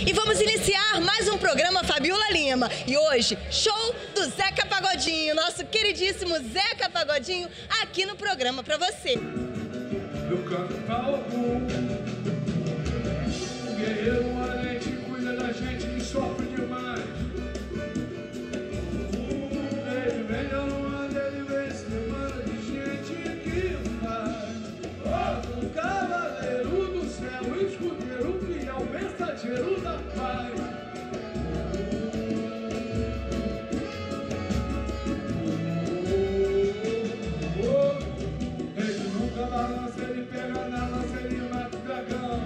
E vamos iniciar mais um programa Fabiola Lima. E hoje, show do Zeca Pagodinho, nosso queridíssimo Zeca Pagodinho, aqui no programa pra você. Eu canto pra algum guerreiro valente, cuida da gente que sofre demais. Ele vem a Luanda, ele vem semana de gente que faz. Um cavaleiro do céu, escudeiro, fiel, mensageiro da paz. Ele nunca balança, ele pega na lança, ele mata o dragão.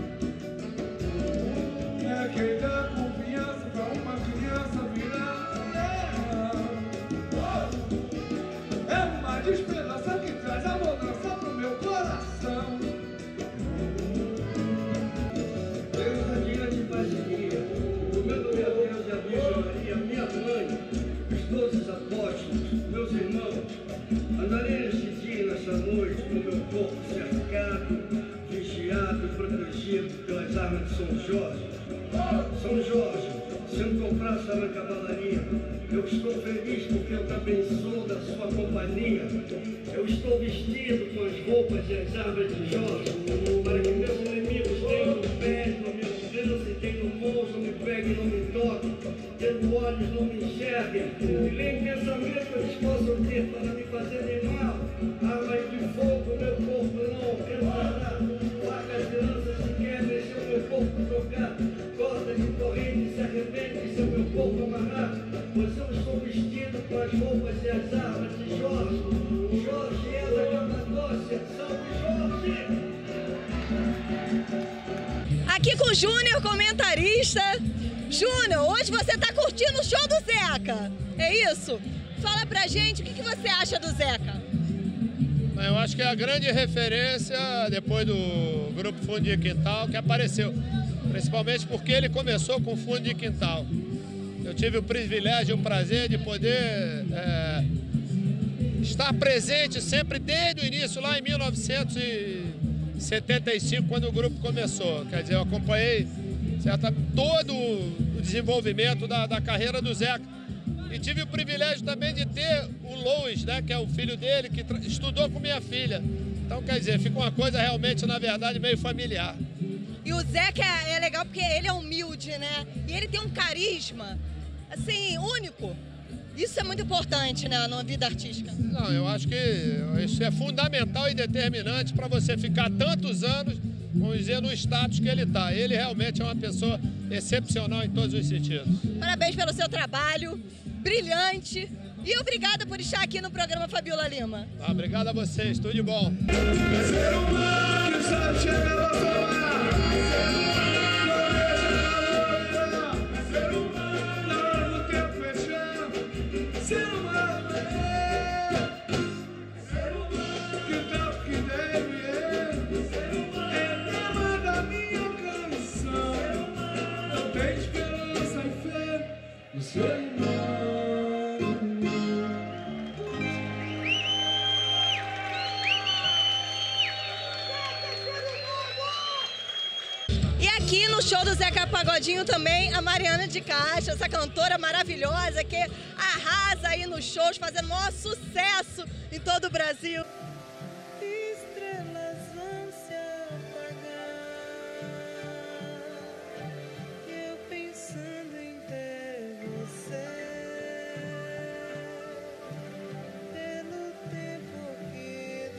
É quem dá confiança pra uma criança virar leão. É uma despedaça que traz a bonança pro meu coração. Dia de parceria, o meu nome é Deus e a Virgem Maria, minha mãe, os doces apóstolos, meus irmãos. Andarei neste dia e nesta noite com meu corpo cercado, vigiado e protegido pelas armas de São Jorge. São Jorge, sendo com praça na cavalaria, eu estou feliz porque eu também sou da sua companhia. Eu estou vestido com as roupas e as armas de Jorge, para que meus inimigos tenham pés, não me alcancem, tenham mãos, não me peguem, não me toquem, tendo olhos, não me enxerguem, e nem pensamento eles possam ter para me fazerem mal. Armas de fogo, meu corpo não alcançará, facas de lança se quebrem, se o meu corpo tocar, cordas de corrente se arrebentem, se o meu corpo amarrar, pois eu estou vestido com as roupas e as armas de Jorge. Jorge é da Capadócia, salve Jorge! Aqui com o Júnior, comentarista. Júnior, hoje você tá curtindo o show do Zeca, é isso? Fala pra gente o que você acha do Zeca. Eu acho que é a grande referência depois do grupo Fundo de Quintal que apareceu, principalmente porque ele começou com Fundo de Quintal. Eu tive o privilégio e o prazer de poder estar presente sempre desde o início, lá em 1975, quando o grupo começou. Quer dizer, eu acompanhei todo o desenvolvimento da carreira do Zeca. E tive o privilégio também de ter o Louis, né, que é o filho dele, que estudou com minha filha. Então, quer dizer, fica uma coisa realmente, na verdade, meio familiar. E o Zeca é legal porque ele é humilde, né? E ele tem um carisma, assim, único. Isso é muito importante, né, na vida artística. Não, eu acho que isso é fundamental e determinante para você ficar tantos anos, vamos dizer, no status que ele está. Ele realmente é uma pessoa excepcional em todos os sentidos. Parabéns pelo seu trabalho, brilhante. E obrigada por estar aqui no programa Fabiola Lima. Obrigado a vocês, tudo de bom. Ser humano que sabe chegar lá fora. Ser humano na hora do tempo fechando. Ser humano ser humano que dá o que deve. Ser humano é tema da minha canção. Não tem esperança e fé no ser humano. Aqui no show do Zeca Pagodinho também a Mariana de Castro, essa cantora maravilhosa que arrasa aí nos shows, fazendo o maior sucesso em todo o Brasil. Estrelas vão se apagar, eu pensando em ter você, pelo tempo que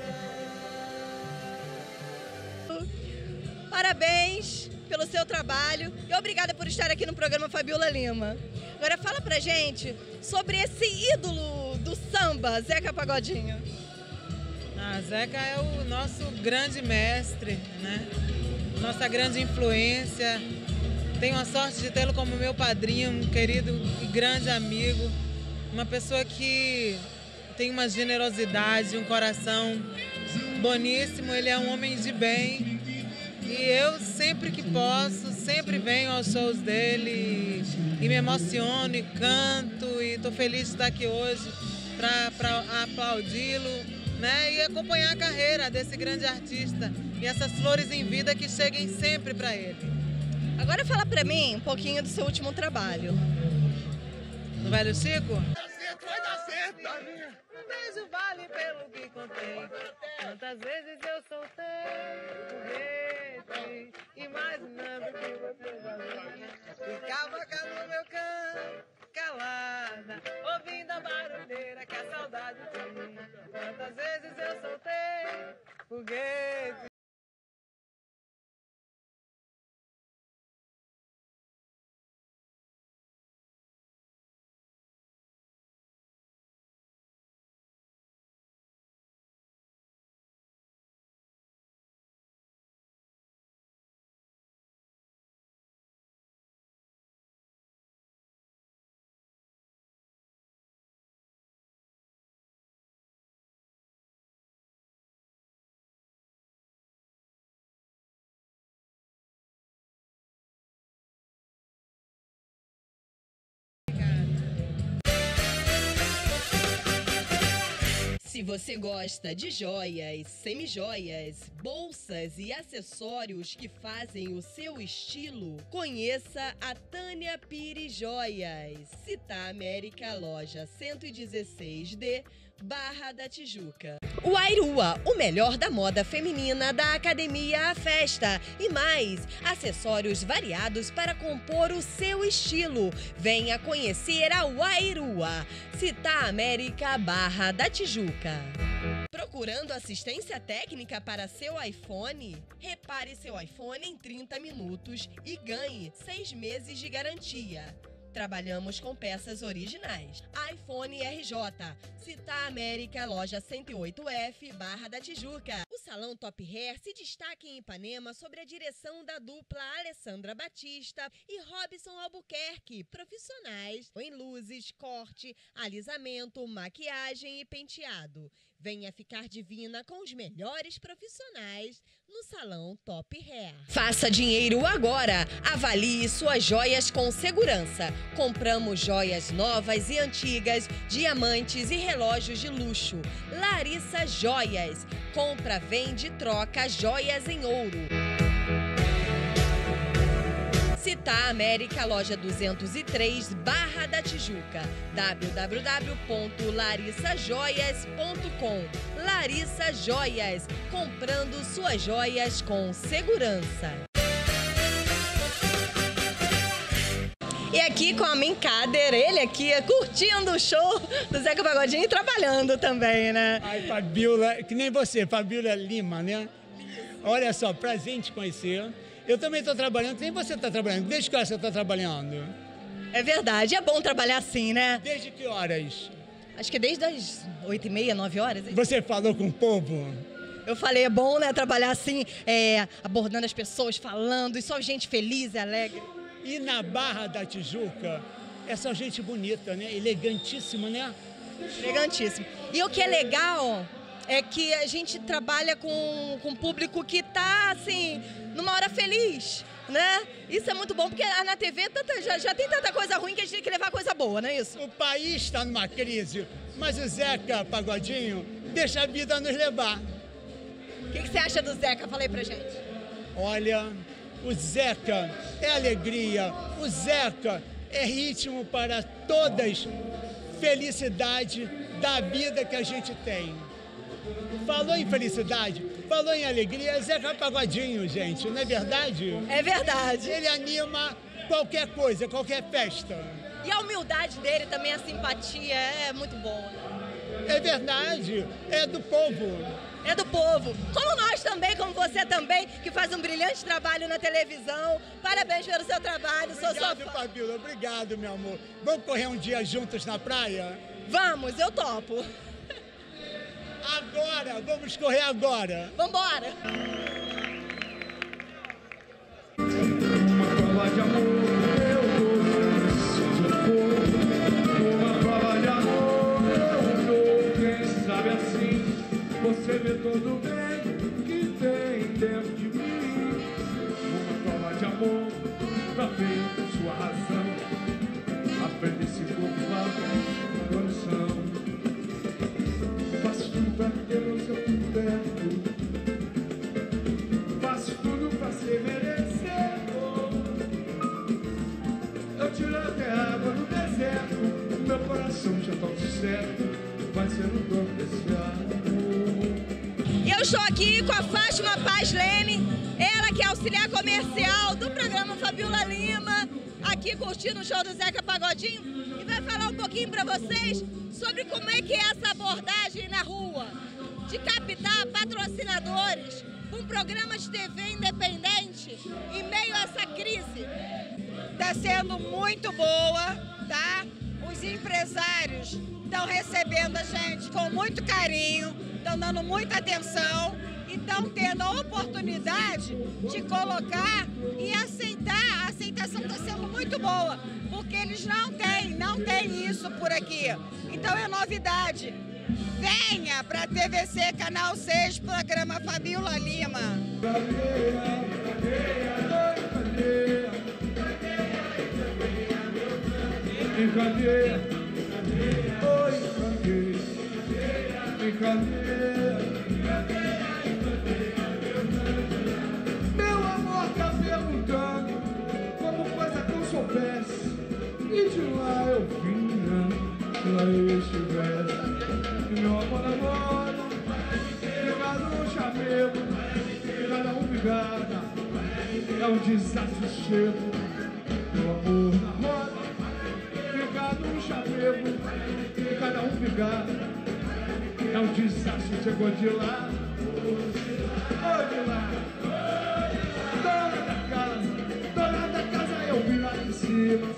durar. Parabéns pelo seu trabalho e obrigada por estar aqui no programa Fabiola Lima. Agora fala pra gente sobre esse ídolo do samba, Zeca Pagodinho. Zeca é o nosso grande mestre, né? Nossa grande influência. Tenho a sorte de tê-lo como meu padrinho, um querido e grande amigo. Uma pessoa que tem uma generosidade, um coração boníssimo. Ele é um homem de bem. E eu, sempre que posso, sempre venho aos shows dele e me emociono e canto e estou feliz de estar aqui hoje para aplaudi-lo, né? E acompanhar a carreira desse grande artista e essas flores em vida que cheguem sempre para ele. Agora fala pra mim um pouquinho do seu último trabalho. No Velho Chico? Vai dar certo, Um beijo vale pelo que contém. Quantas vezes eu soltei foguete, imaginando que você já viu. Ficava cá no meu canto, calada, ouvindo a barulheira que a saudade tem. Quantas vezes eu soltei foguete. Se você gosta de joias, semijoias, bolsas e acessórios que fazem o seu estilo, conheça a Tânia Pires Joias. Cita América, loja 116D, Barra da Tijuca. O Airua, o melhor da moda feminina da academia à festa. E mais, acessórios variados para compor o seu estilo. Venha conhecer a Airua. Cita América, Barra da Tijuca. Procurando assistência técnica para seu iPhone? Repare seu iPhone em 30 minutos e ganhe 6 meses de garantia. Trabalhamos com peças originais. iPhone RJ, Cita América, loja 108F, Barra da Tijuca. O Salão Top Hair se destaca em Ipanema sobre a direção da dupla Alessandra Batista e Robson Albuquerque, profissionais em luzes, corte, alisamento, maquiagem e penteado. Venha ficar divina com os melhores profissionais no Salão Top Hair. Faça dinheiro agora. Avalie suas joias com segurança. Compramos joias novas e antigas, diamantes e relógios de luxo. Larissa Joias. Compra, vende, troca joias em ouro. Cita América, loja 203, Barra da Tijuca. www.larissajoias.com. Larissa Joias, comprando suas joias com segurança. E aqui com a Minkader, ele aqui curtindo o show do Zeca Pagodinho e trabalhando também, né? Ai, Fabiola, que nem você, Fabiola Lima, né? Olha só, prazer em te conhecer. Eu também estou trabalhando, nem você está trabalhando. Desde que hora você está trabalhando? É verdade, é bom trabalhar assim, né? Desde que horas? Acho que desde as 8h30, 9 horas. Você falou com o povo? Eu falei, é bom, né, trabalhar assim, abordando as pessoas, falando, e só gente feliz e alegre. E na Barra da Tijuca, é só gente bonita, né? Elegantíssima, né? Elegantíssimo. E o que é legal é que a gente trabalha com um público que tá, assim, numa hora feliz, né? Isso é muito bom, porque na TV já tem tanta coisa ruim que a gente tem que levar coisa boa, não é isso? O país está numa crise, mas o Zeca Pagodinho deixa a vida nos levar. O que você acha do Zeca? Fala aí pra gente. Olha, o Zeca é alegria, o Zeca é ritmo para todas, felicidade da vida que a gente tem. Falou em felicidade, falou em alegria, Zeca Pagodinho, gente, não é verdade? É verdade. Ele anima qualquer coisa, qualquer festa. E a humildade dele também, a simpatia, é muito bom. É verdade, é do povo. É do povo. Como nós também, como você também, que faz um brilhante trabalho na televisão. Parabéns pelo seu trabalho, sou sua fã. Fabiola, obrigado, meu amor. Vamos correr um dia juntos na praia? Vamos, eu topo. Agora, vamos correr agora. Vambora. Uma prova de amor, eu dou. Uma prova de amor, eu dou. Quem sabe assim, você vê todo o bem que tem dentro de mim. Uma prova de amor, pra ver sua razão. Aprende esse corpo lá no coração. Faço tudo pra ter o seu perto. Faço tudo pra ser merecedor. coração já tá certo, vai ser um dom desse ano. Eu estou aqui com a Fátima Paz Lene, ela que é auxiliar comercial do programa Fabiola Lima, aqui curtindo o show do Zeca Pagodinho, e vai falar um pouquinho para vocês sobre como é que é essa abordagem na rua, de captar patrocinadores com um programa de TV independente em meio a essa crise. Está sendo muito boa, tá? Os empresários estão recebendo a gente com muito carinho, estão dando muita atenção e estão tendo a oportunidade de colocar e aceitar. A aceitação está sendo muito boa, porque eles não têm isso por aqui. Então é novidade. Venha para a TVC Canal 6, programa Fabiola Lima. Meu amor tá perguntando como coisa que eu soubesse, e de lá eu vinha, lá eu estivesse. E meu amor namora, ligado no chamego, e cada um ligada, é um desastre chego. Meu amor na roda, ligado no chamego, e cada um ligada, é um desastre. Chegou de lá, ou de lá, dona da casa, eu vi lá em cima,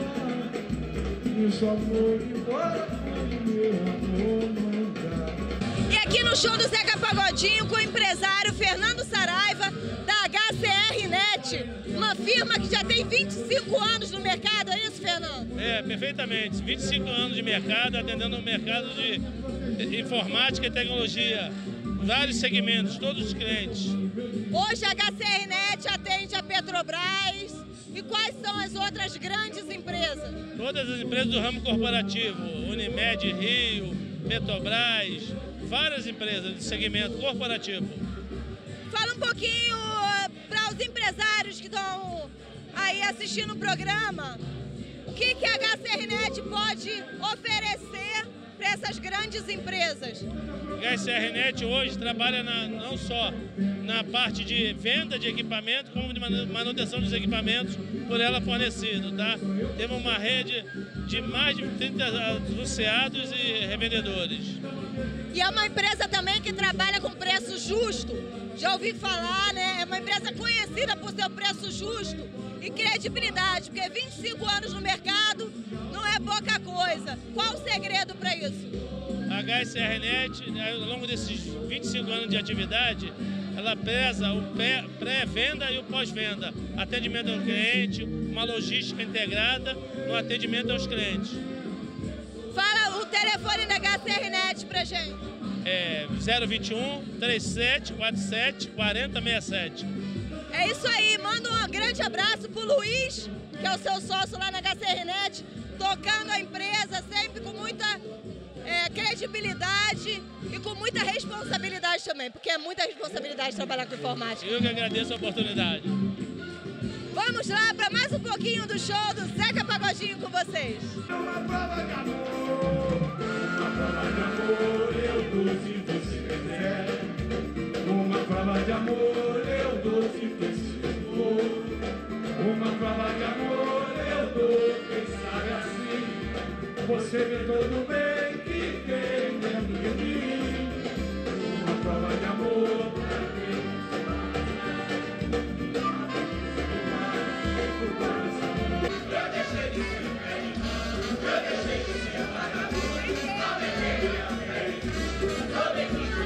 e só vou embora quando meu amor mandar. E aqui no show do Zeca Pagodinho com o empresário Fernando Saraiva, da HCR Net, uma firma que já tem 25 anos no mercado, é isso, Fernando? É, perfeitamente. 25 anos de mercado, atendendo o mercado de informática e tecnologia, vários segmentos, todos os clientes. Hoje a HCR Net atende a Petrobras. E quais são as outras grandes empresas? Todas as empresas do ramo corporativo, Unimed Rio, Petrobras, várias empresas do segmento corporativo. Fala um pouquinho para os empresários que estão aí assistindo o programa, o que a HCR Net pode oferecer para essas grandes empresas? A HCR Net hoje trabalha não só na parte de venda de equipamento, como de manutenção dos equipamentos por ela fornecido, tá? Temos uma rede de mais de 30 anunciados e revendedores. E é uma empresa também que trabalha com preço justo. Já ouvi falar, né? É uma empresa conhecida por seu preço justo e credibilidade, porque 25 anos no mercado não é pouca coisa. Qual o segredo para isso? A HCR Net, ao longo desses 25 anos de atividade, ela preza o pré-venda e o pós-venda, atendimento ao cliente, uma logística integrada no atendimento aos clientes. Fala o telefone da HCR Net pra gente. É 021 3747 4067. É isso aí, manda um grande abraço pro Luiz, que é o seu sócio lá na HCR Net, tocando a empresa sempre com muita credibilidade e com muita responsabilidade também, porque é muita responsabilidade trabalhar com informática. Eu que agradeço a oportunidade. Vamos lá para mais um pouquinho do show do Zeca Pagodinho com vocês. Uma prova de amor, eu dou se você quiser. Uma prova de amor, eu dou se você for. Uma prova de amor, eu dou, quem sabe assim, você vê todo bem que tem dentro de mim. Uma prova de amor pra quem eu deixei de ser feliz, eu deixei de ser vagabundo, não deixei de ser feliz, não deixei de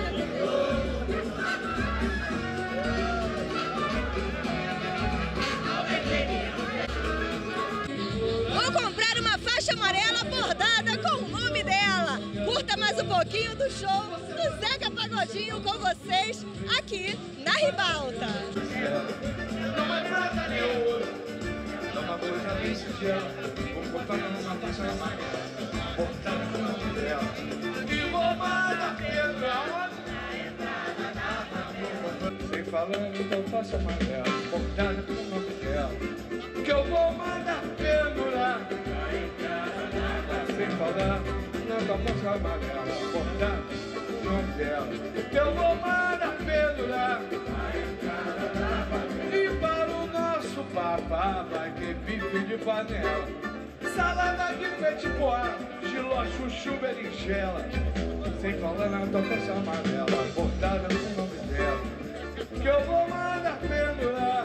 Vou comprar uma faixa amarela bordada com o nome dela. Curta mais um pouquinho do show do Zeca Pagodinho com vocês aqui na Ribalta. não é prata nem ouro, é uma coisa bem singela. Vou botar numa faixa amarela, bordada com o nome dela. E vou mandar pedra sem falando, então faixa amarela, bordada com o nome dela. Que eu vou mandar pendurar. Sem falar falar na tua calça amarela bordada de uma tela. Que eu vou mandar pendurar. E para o nosso papá vai ter bife de panela, salada de petit pois, giló, chuchu, berinjela. Sem falar na tua calça amarela bordada com o nome dela. Que eu vou mandar pendurar.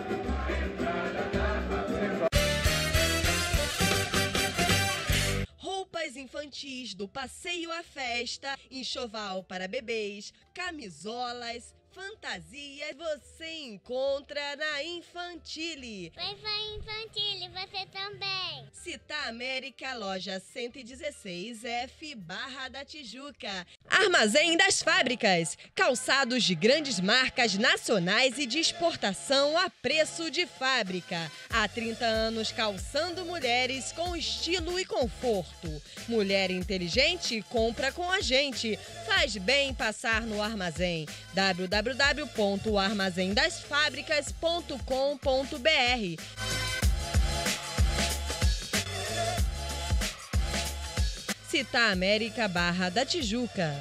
Roupas infantis do passeio à festa, enxoval para bebês, camisolas, fantasias, você encontra na Infantile. Vai Infantile, você também. Citar América, loja 116F, Barra da Tijuca. Armazém das Fábricas, calçados de grandes marcas nacionais e de exportação a preço de fábrica. Há 30 anos calçando mulheres com estilo e conforto. Mulher inteligente, compra com a gente. Faz bem passar no armazém. www.armazendasfabricas.com.br. Citar América, Barra da Tijuca.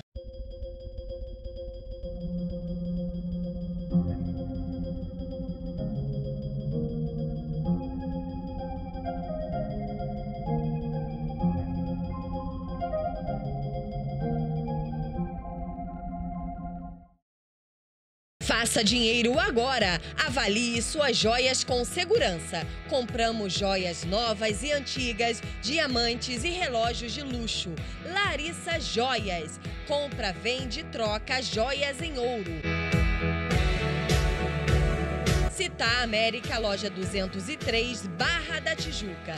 Faça dinheiro agora. Avalie suas joias com segurança. Compramos joias novas e antigas, diamantes e relógios de luxo. Larissa Joias. Compra, vende, troca joias em ouro. Citar América, loja 203, Barra da Tijuca.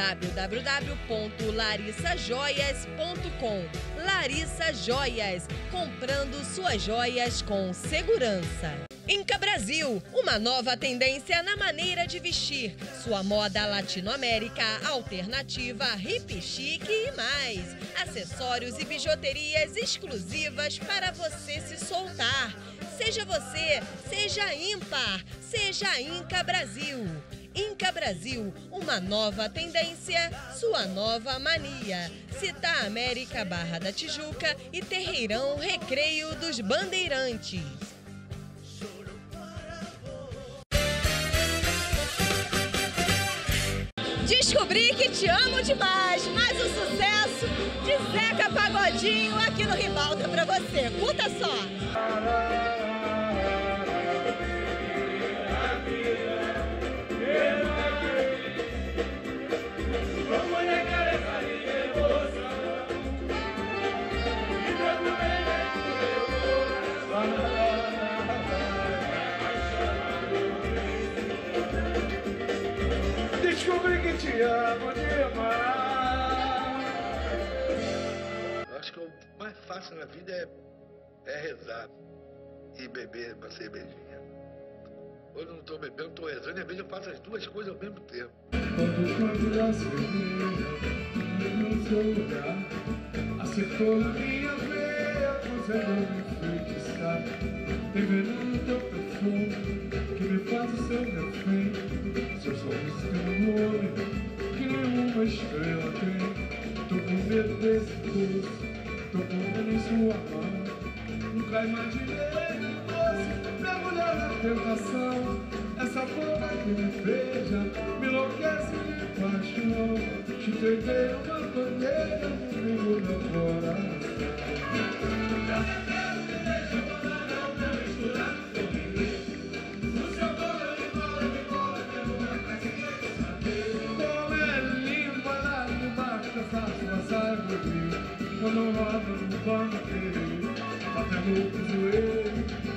www.larissajoias.com. Larissa Joias, comprando suas joias com segurança. Inca Brasil, uma nova tendência na maneira de vestir. Sua moda latino-américa, alternativa, hip chique e mais. Acessórios e bijuterias exclusivas para você se soltar. Seja você, seja ímpar, seja Inca Brasil. Inca Brasil, uma nova tendência, sua nova mania. Citar América, Barra da Tijuca e Terreirão Recreio dos Bandeirantes. Descobri que te amo demais. Mais um sucesso de Zeca Pagodinho aqui no Ribalta pra você. Curta só. Descobri que te amo demais. Eu acho que o mais fácil na vida é rezar e beber uma cervejinha. Hoje eu não estou bebendo, estou rezando, e às vezes eu faço as duas coisas ao mesmo tempo. Quando a cerveja no seu lugar acertou na minha veia, fazendo me enfeitiçar. Tem veneno no teu perfume que me faz o seu refém. Seus olhos têm um olho que nenhuma estrela tem. Tô com medo desse doce, tô com medo em sua mão. Nunca imaginei doce, mergulhar na tentação. Essa boca que me beija, me enlouquece de paixão. Te entreguei uma bandeira no meio do coração. Quando roda no banco, batendo o joelho.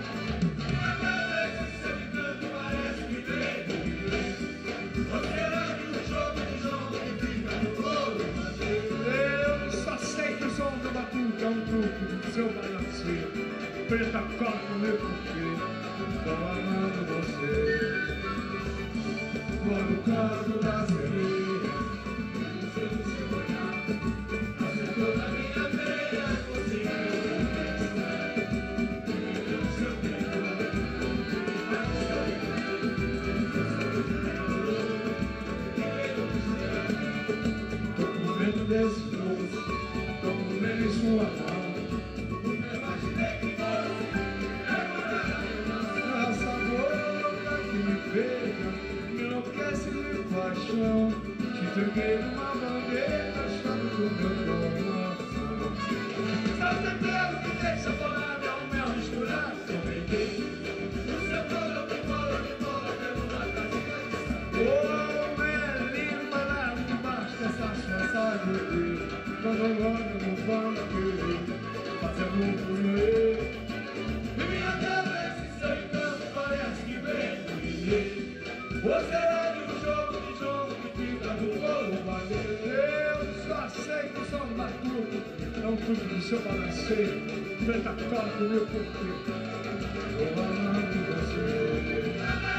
Você me canta, parece que tem. Ou será que o jogo de jogo fica no ouro? Eu só sei que o som do batuque é um truque do seu balanceio. Preta corta o meu porquê, tô amando você. Quando o canto da sereia, seu olhar, acertou na minha veia, conseguiu conquistar. Seu brilho, tô com medo desse doce, paixão. Te entreguei uma bandeira, chave do meu coração. Seu tempero me deixa falar, meu mel misturar. Somente o seu colo me cola pelo uma casinha de sabor. Oh, é lindo parar debaixo dessa sua sabe. Quando eu olho no banco, fazendo um furê. E minha cabeça, seu encanto parece que vem do ninguém. Você é de um jogo que fica no bolo valeu. Eu só aceito, sou um matuto. Não cuido do seu balanceio. Preta cola do meu corpo. Eu amando você.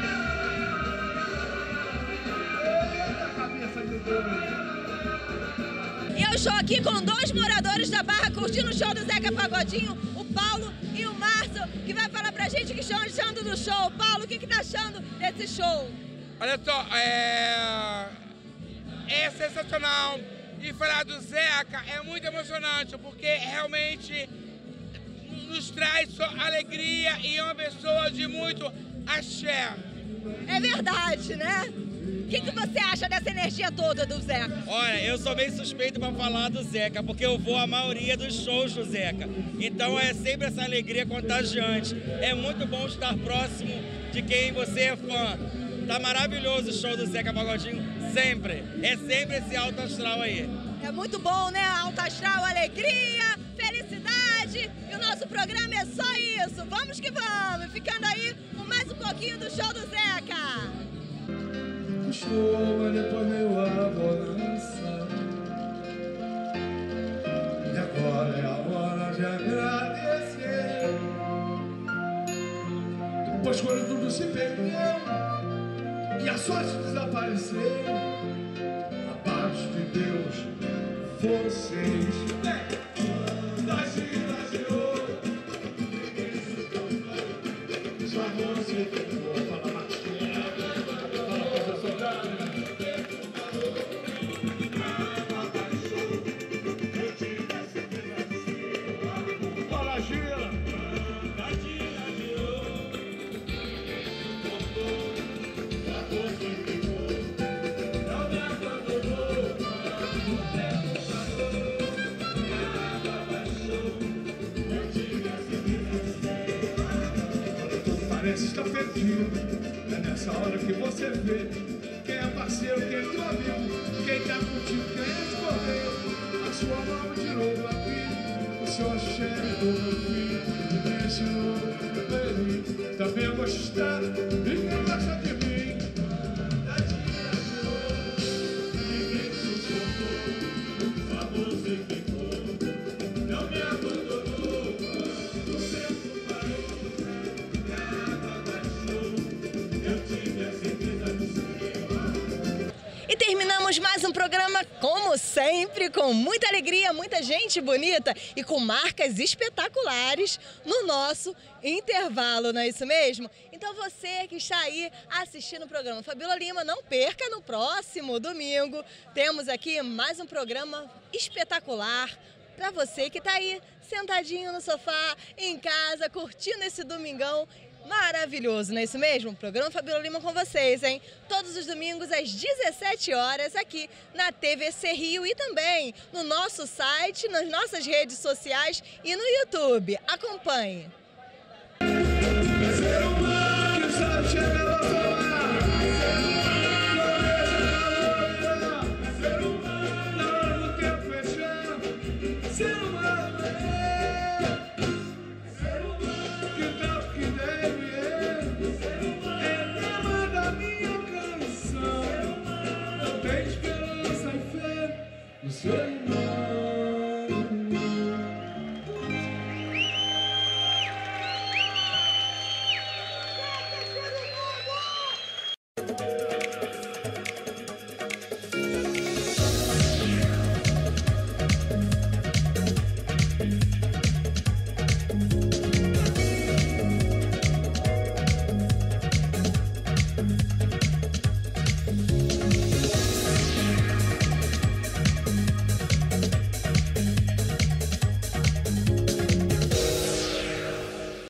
Eita, cabeça de doido. E eu estou aqui com dois moradores da Barra curtindo o show do Zeca Pagodinho, o Paulo e o Márcio, que vai falar pra gente o que estão achando do show. Paulo, o que tá achando desse show? Olha só, é sensacional. E falar do Zeca é muito emocionante, porque realmente nos traz só alegria e é uma pessoa de muito axé. É verdade, né? O que você acha dessa energia toda do Zeca? Olha, eu sou meio suspeito para falar do Zeca, porque eu vou a maioria dos shows do Zeca. Então é sempre essa alegria contagiante. É muito bom estar próximo de quem você é fã. Tá maravilhoso o show do Zeca Pagodinho, sempre. É sempre esse alto astral aí. É muito bom, né? Alto astral, alegria, felicidade. E o nosso programa é só isso. Vamos que vamos. Ficando aí com mais um pouquinho do show do Zeca. Custou, mas depois veio a bonança. E agora é a hora de agradecer. Pois quando tudo se perdeu e a sorte desapareceu, abaixo de Deus, vocês das ouro. Só você que for falar mais. Está perdido, é nessa hora que você vê quem é parceiro, quem é teu amigo, quem tá contigo, quem escolheu a sua mão de novo aqui, o seu cheiro do meu filho, deixa o baby, também gostar, e quem gosta de mim, da dia de novo, ninguém suportou, por favor, você ficou, não me abandonou, o tempo parou. E terminamos mais um programa, como sempre, com muita alegria, muita gente bonita e com marcas espetaculares no nosso intervalo, não é isso mesmo? Então você que está aí assistindo o programa Fabiola Lima, não perca no próximo domingo. Temos aqui mais um programa espetacular para você que está aí sentadinho no sofá, em casa, curtindo esse domingão maravilhoso, não é isso mesmo? Programa Fabiola Lima com vocês, hein? Todos os domingos às 17 horas aqui na TVC Rio e também no nosso site, nas nossas redes sociais e no YouTube. Acompanhe! Say